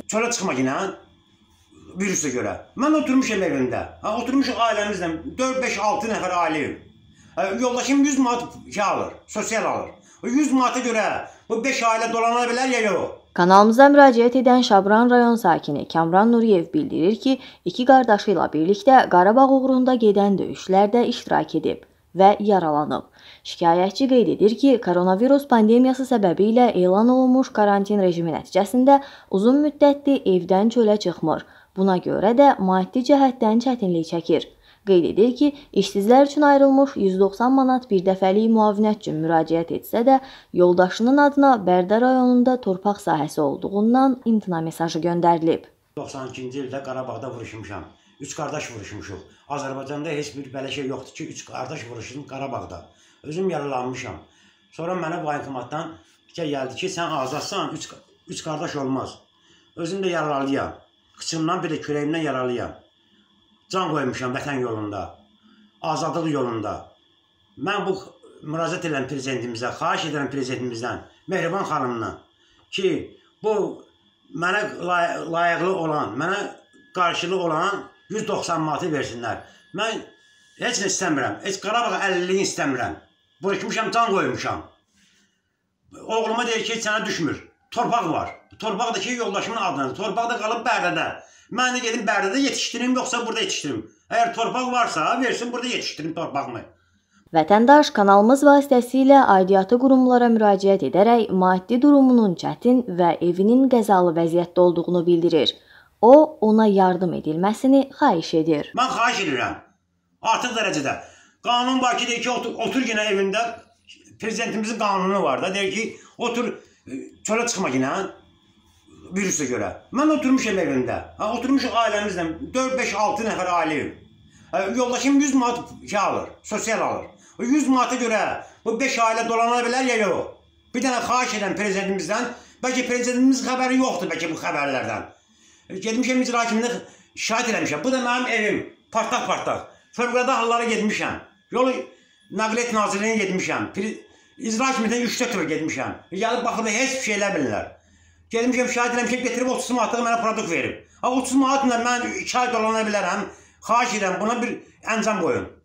çölə çıxma yine virüse göre. Ben oturmuşum evimde. Oturmuşum ailemizle. 4-5-6 nəfər aileyim. Yoldaşım 100 manat şey alır, sosyal alır. O 100 manata göre bu 5 aile dolanabilir ya yok. Kanalımıza müraciət edən Şabran rayon sakini Kamran Nuriyev bildirir ki, iki qardaşı ilə birlikdə Qarabağ uğrunda gedən döyüşlərdə iştirak edib və yaralanıb. Şikayətçi qeyd edir ki, koronavirus pandemiyası səbəbilə elan olunmuş karantin rejimi nəticəsində uzun müddətli evdən çölə çıxmır. Buna görə də maddi cəhətdən çətinlik çəkir. Qeyd edir ki, işsizlər üçün ayrılmış 190 manat bir dəfəlik müavinət üçün müraciət etsə də, yoldaşının adına Bərdə rayonunda torpaq sahəsi olduğundan imtina mesajı göndərilib. 92-ci ildə Qarabağda vuruşmuşam. 3 qardaş vuruşmuşuq. Azərbaycanda heç bir belə şey yoxdur ki, 3 qardaş vuruşsun Qarabağda. Özüm yaralanmışam. Sonra mənə bankomatdan gəldi ki, sən azadsan, 3 qardaş olmaz. Özüm də yaralıyam. Qıçımdan bir də kürəyimdən yaralıyam. Can qoymuşam vətən yolunda, azadlıq yolunda. Mən bu müraciət edən prezidentimizə, xahiş edən prezidentimizdən, Mehriban xanımdan ki, bu mənə layıqlı olan, mənə qarşılığı olan 190 manatı versinlər. Mən heç nə istəmirəm, heç Qarabağ əlilliğini istəmirəm. Vuruşmuşam, can qoymuşam. Oğluma deyir ki, sənə düşmür. Torpaq var. Torpaqdakı yoldaşımın adındadır. Torpaq da qalıb Bərdədə. Mən də gedim Bərdədə yetişdirim, yoxsa burada yetişdirim. Əgər torpaq varsa, versin burada yetişdirim torpağımı. Vətəndaş kanalımız vasitəsilə aidiyyatı qurumlara müraciət edərək maddi durumunun çətin və evinin qəzalı vəziyyətdə olduğunu bildirir. O, ona yardım edilməsini xahiş edir. Mən xahiş edirəm. Artıq dərəcədə. Qanun var ki, deyir ki, otur yine evində. Prezidentimizin qanunu var da, deyir ki, otur, çölə çıxma yine virüse göre. Ben oturmuşum evimde. Oturmuşum ailemizle. 4-5-6 nəfər aileyim. Yoldaşım 100 manat şey alır, sosyal alır. O 100 manata göre bu 5 aile dolanabilir ya yok. Bir tane xahiş eden prezidentimizden, belki prezidentimiz haberi yoktu belki bu haberlerden. Gitmişim icra hakimliğine şahit eləmişəm. Bu da benim evim. Partak. Fövqəladə hallara getmişəm. Yolu Nəqliyyat Nazirliyine getmişəm. İcra hakimiyyətindən 3-4 dəfə getmişəm. Gəlib baxıb heç bir şey eləmirlər. Gelmişim şahit eləmişəm, getirib 30 manatlığı mənə produkt verib. 30 manatla mən 2 ay dolana bilərəm. Xahiş edirəm, buna bir əncam qoyun.